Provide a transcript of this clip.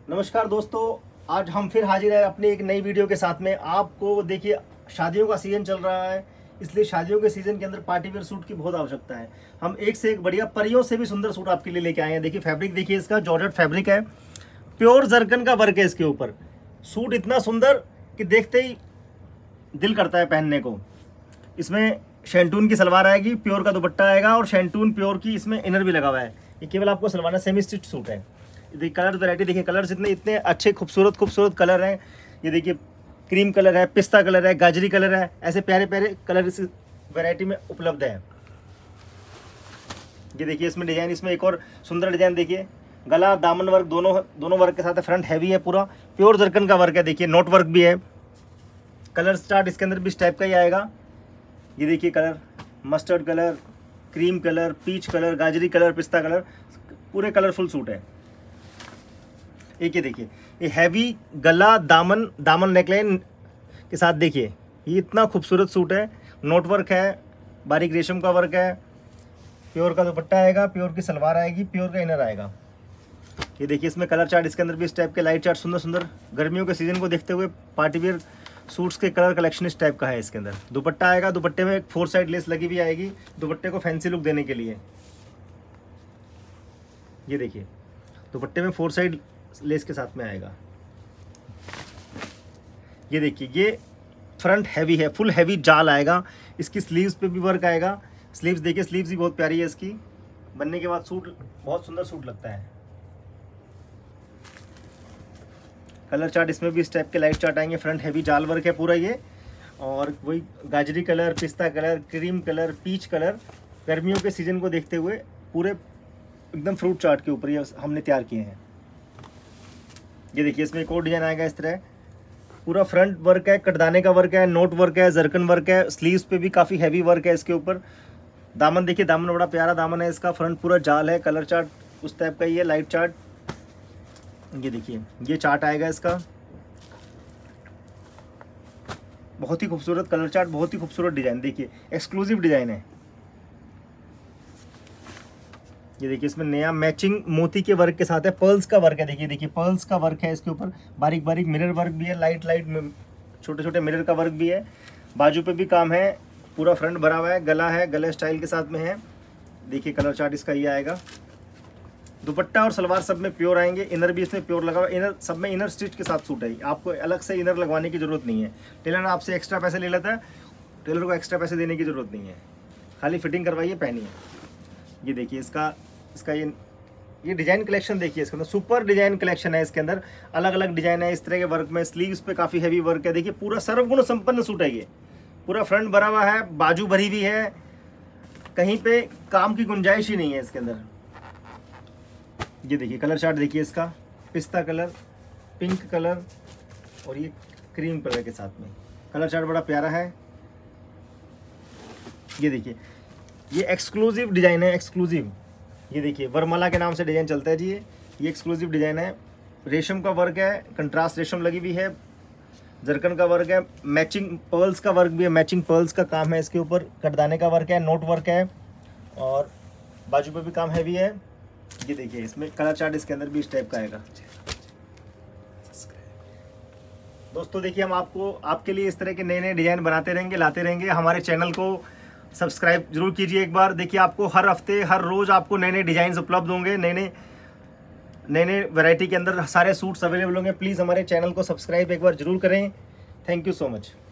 नमस्कार दोस्तों, आज हम फिर हाजिर हैं अपनी एक नई वीडियो के साथ में। आपको देखिए, शादियों का सीज़न चल रहा है, इसलिए शादियों के सीज़न के अंदर पार्टी वेयर सूट की बहुत आवश्यकता है। हम एक से एक बढ़िया परियों से भी सुंदर सूट आपके लिए लेके आए हैं। देखिए फैब्रिक, देखिए इसका जॉर्जेट फैब्रिक है, प्योर जरकन का वर्क है इसके ऊपर। सूट इतना सुंदर कि देखते ही दिल करता है पहनने को। इसमें शैंटून की सलवार आएगी, प्योर का दुपट्टा आएगा और शैंटून प्योर की इसमें इनर भी लगा हुआ है। ये केवल आपको सलवाना, सेमी स्टिच सूट है। देखिए कलर वैरायटी, देखिए कलर्स इतने इतने अच्छे खूबसूरत कलर हैं। ये देखिए क्रीम कलर है, पिस्ता कलर है, गाजरी कलर है, ऐसे प्यारे प्यारे कलर इस वैरायटी में उपलब्ध है। ये देखिए इसमें डिजाइन, इसमें एक और सुंदर डिजाइन देखिए, गला दामन वर्क दोनों वर्क के साथ है। फ्रंट हैवी है, पूरा प्योर जरकन का वर्क है। देखिए नोट वर्क भी है। कलर चार्ट इसके अंदर भी इस टाइप का ही आएगा। ये देखिए colour, mustard colour, cream colour, peach colour, गाजरी कलर, पिस्ता कलर, पूरे कलरफुल सूट है। एक ये देखिए, ये हैवी गला दामन नेकलाइन के साथ देखिए, ये इतना खूबसूरत सूट है। नोट वर्क है, बारीक रेशम का वर्क है, प्योर का दुपट्टा आएगा, प्योर की सलवार आएगी, प्योर का इनर आएगा। ये देखिए इसमें कलर चार्ट इसके अंदर भी इस टाइप के लाइट चार्ट, सुंदर सुंदर गर्मियों के सीजन को देखते हुए पार्टी वेयर सूट्स के कलर कलेक्शन इस टाइप का है। इसके अंदर दुपट्टा आएगा, दुपट्टे में एक 4 साइड लेस लगी हुई आएगी, दुपट्टे को फैंसी लुक देने के लिए। ये देखिए दुपट्टे में 4 साइड लेस के साथ में आएगा। ये देखिए ये फ्रंट हैवी है, फुल हैवी जाल आएगा। इसकी स्लीव्स पे भी वर्क आएगा। स्लीव्स देखिए, स्लीव्स भी बहुत प्यारी है इसकी। बनने के बाद सूट बहुत सुंदर सूट लगता है। कलर चार्ट इसमें भी इस टाइप के लाइट चार्ट आएंगे। फ्रंट हैवी जाल वर्क है पूरा ये, और वही गाजरी कलर, पिस्ता colour, cream colour, peach colour, गर्मियों के सीजन को देखते हुए पूरे एकदम फ्रूट चार्ट के ऊपर ये हमने तैयार किए हैं। ये देखिए इसमें एक और डिजाइन आएगा इस तरह, पूरा फ्रंट वर्क है, कटदाने का वर्क है, नोट वर्क है, जरकन वर्क है। स्लीव्स पे भी काफ़ी हैवी वर्क है इसके ऊपर। दामन देखिए, दामन बड़ा प्यारा दामन है इसका। फ्रंट पूरा जाल है। कलर चार्ट उस टाइप का ही है, लाइट चार्ट। ये देखिए ये चार्ट आएगा इसका, बहुत ही खूबसूरत कलर चार्ट, बहुत ही खूबसूरत डिजाइन। देखिए एक्सक्लूसिव डिजाइन है। ये देखिए इसमें नया मैचिंग मोती के वर्क के साथ है, पर्ल्स का वर्क है। देखिए पर्ल्स का वर्क है इसके ऊपर, बारीक बारीक मिरर वर्क भी है, लाइट छोटे छोटे मिरर का वर्क भी है। बाजू पे भी काम है, पूरा फ्रंट भरा हुआ है। गला है, गले स्टाइल के साथ में है। देखिए कलर चार्ट इसका ये आएगा। दुपट्टा और सलवार सब में प्योर आएंगे। इनर भी इसमें प्योर लगा हुआ है। इनर सब में इनर स्टिच के साथ सूट है, आपको अलग से इनर लगवाने की ज़रूरत नहीं है। टेलर आपसे एक्स्ट्रा पैसे ले लेता है, टेलर को एक्स्ट्रा पैसे देने की ज़रूरत नहीं है। खाली फिटिंग करवाइए, पहनिए। ये देखिए इसका ये डिज़ाइन कलेक्शन देखिए, इसके अंदर सुपर डिज़ाइन कलेक्शन है। इसके अंदर अलग अलग डिज़ाइन है इस तरह के वर्क में। स्लीव्स पे काफ़ी हैवी वर्क है। देखिए पूरा सर्वगुण संपन्न सूट है ये। पूरा फ्रंट भरा हुआ है, बाजू भरी हुई है, कहीं पे काम की गुंजाइश ही नहीं है इसके अंदर। ये देखिए कलर चार्ट देखिए इसका, पिस्ता कलर, पिंक कलर और ये क्रीम कलर के साथ में। कलर चार्ट बड़ा प्यारा है। ये देखिए ये एक्सक्लूसिव डिज़ाइन है, एक्सक्लूसिव। ये देखिए वरमाला के नाम से डिज़ाइन चलता है जी। ये एक्सक्लूसिव डिज़ाइन है। रेशम का वर्क है, कंट्रास्ट रेशम लगी हुई है, जरकन का वर्क है, मैचिंग पर्ल्स का वर्क भी है, मैचिंग पर्ल्स का काम है इसके ऊपर। कटदाने का वर्क है, नोट वर्क है और बाजू पे भी काम हैवी है। ये देखिए इसमें कलर चार्ट इसके अंदर भी इस टाइप का आएगा। दोस्तों देखिए हम आपके लिए इस तरह के नए नए डिज़ाइन बनाते रहेंगे, लाते रहेंगे। हमारे चैनल को सब्सक्राइब जरूर कीजिए एक बार। देखिए आपको हर हफ्ते, हर रोज़ आपको नए नए डिज़ाइन उपलब्ध होंगे। नए नए वैरायटी के अंदर सारे सूट्स अवेलेबल होंगे। प्लीज़ हमारे चैनल को सब्सक्राइब एक बार जरूर करें। Thank you so much.